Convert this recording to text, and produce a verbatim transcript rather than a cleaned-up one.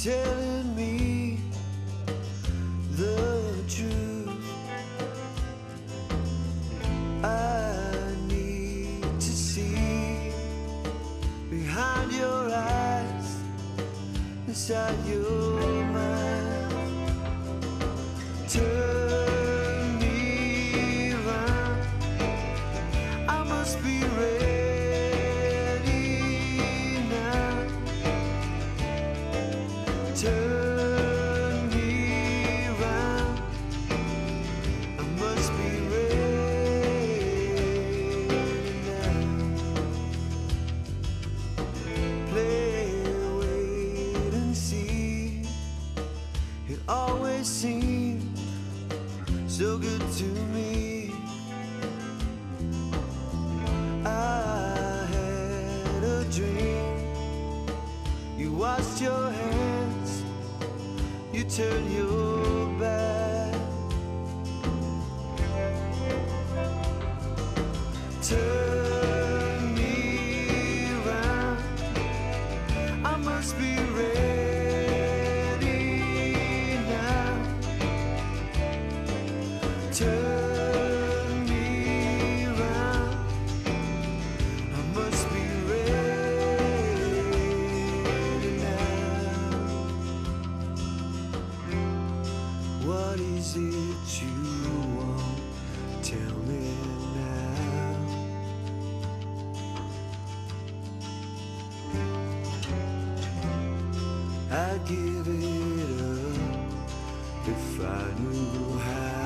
telling me the truth. I need to see behind your eyes, inside your mind. Turn me around, I must be ready now. Turn me around, I must be ready now. Play, wait and see. It always seemed so good to me. I had a dream. You washed your hands, you turned your back. Turn me around, I must be ready now. Turn me around, I must be ready now. What is it you want? Tell me now. I'd give it up if I knew how.